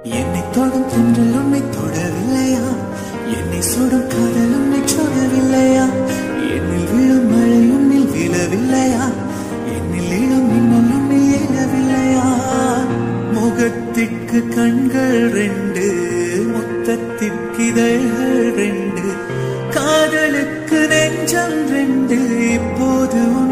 என்னை தொடும் தென்றல் உன்னை தொடவில்லையா? என்னை சுடும் காதல் உன்னை தொடவில்லையா? என்னில் விழும் மழை உன்னில் விழவில்லையா? என்னில் இழும் மின்னல் உன்னில் எழவில்லையா? முகத்திற்கு கண்கள் ரெண்டு, முத்தத்திற்கு இதழ்கள் ரெண்டு, காதலுக்கு நெஞ்சம் ரெண்டு, இப்போது